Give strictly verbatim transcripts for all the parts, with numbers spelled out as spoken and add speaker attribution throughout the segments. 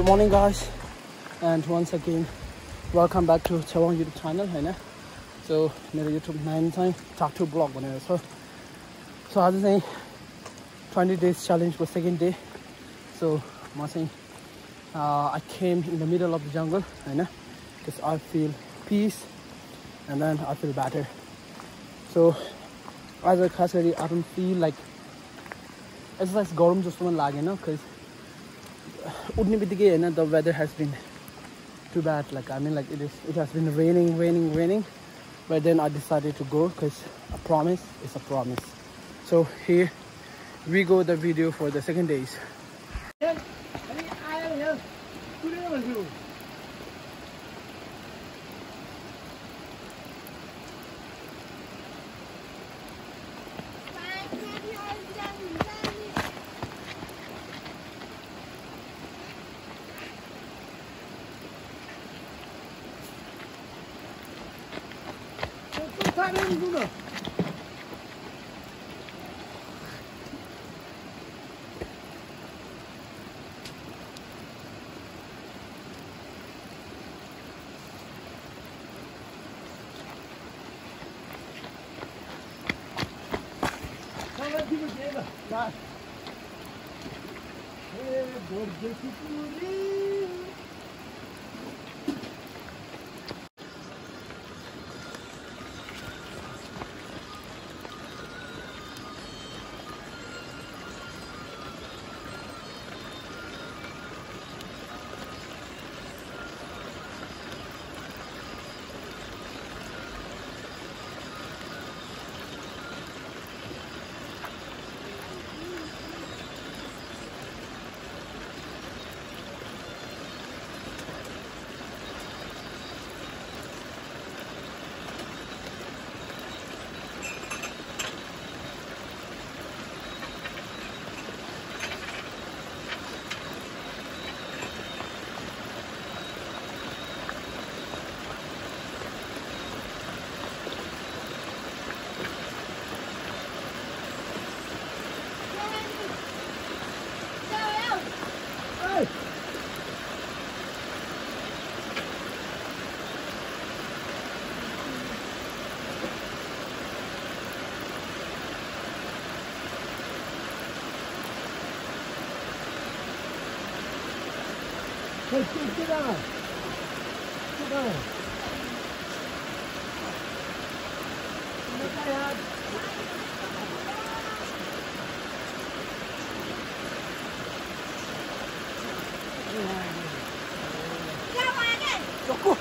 Speaker 1: Good morning guys, and once again welcome back to Chawang YouTube channel Hahn. So मेरो YouTube nine चाहिँ टाटु blog भनेर छ. So आज चाहिँ twenty days challenge को second day. So म चाहिँ uh, I came in the middle of the jungle Hahn, because I feel peace and then I feel better. So आज खास गरी I don't feel like exercise गरौँ जस्तो मन लागेन, because उठ्ने बित्तिकै हैन, the weather has been too bad. Like I mean, like it is, it has been raining, raining, raining. But then I decided to go because a promise is a promise. So here we go, the video for the second days.
Speaker 2: Hey, sit down. Sit down. Look at Look.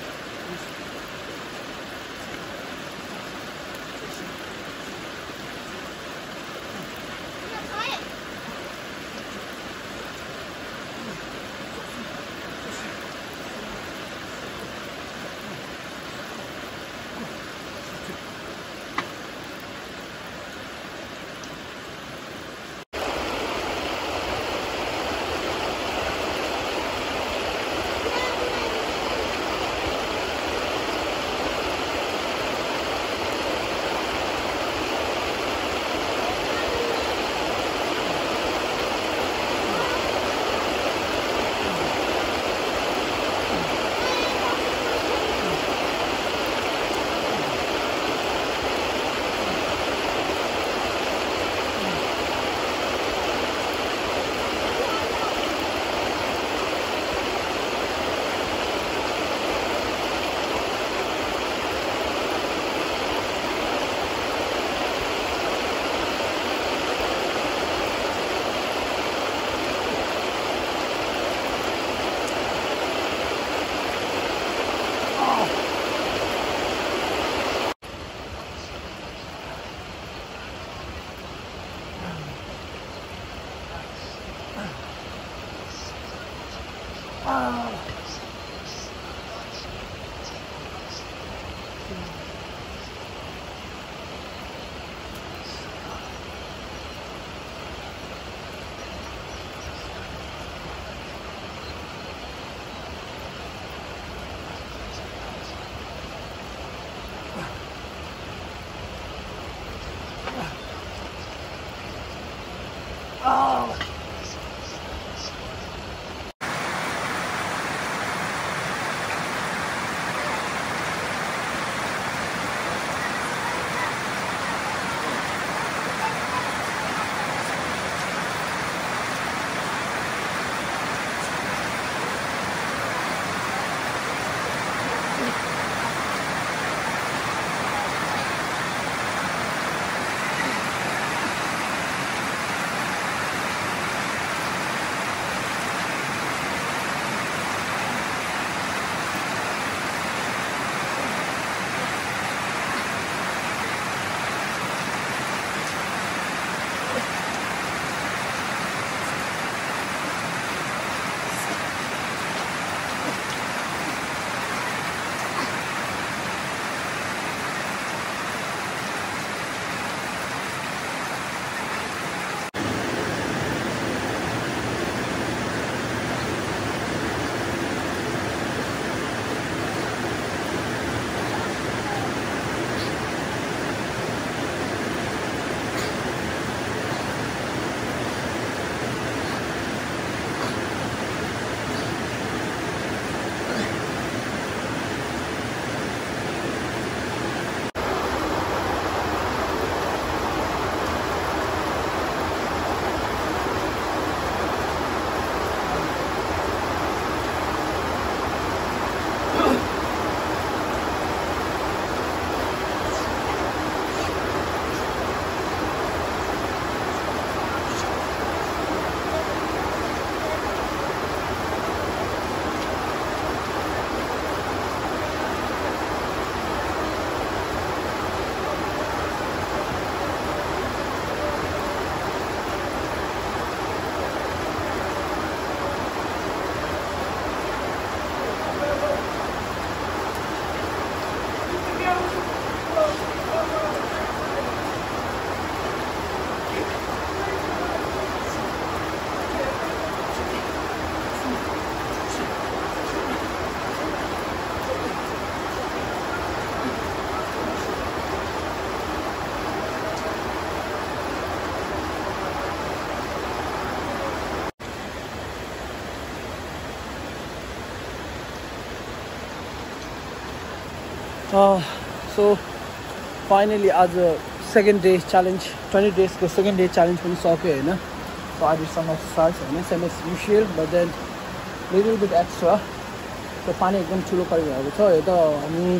Speaker 1: Uh, so finally as a second day challenge, twenty days the second day challenge पनि सक्यो हैन. So I did some exercise and same as usual, but then little bit extra. So पानी एकदम ठुलो परिरहेको छ. यता हामी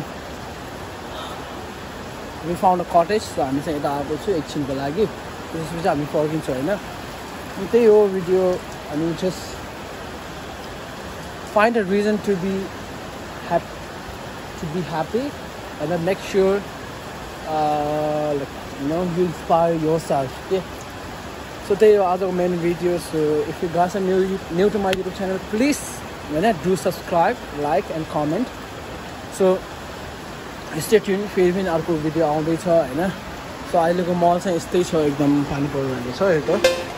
Speaker 1: we found a cottage. So हामी चाहिँ यता आएको छु एकछिनको लागि. त्यसपछि हामी फर्किन्छौँ हैन. त्यही हो भिडियो. हामी just find a reason to be happy, to be happy, and then make sure uh, like, you know, you inspire yourself. Okay. So they are other main videos. So if you guys are new new to my YouTube channel, please, you know, do subscribe, like, and comment. So stay tuned. फेरि पनि अर्को video आउँदै छ हैन. So अहिलेको मल चाहिँ यस्तै छ, एकदम पानी परिरहेको छ हेर्नु.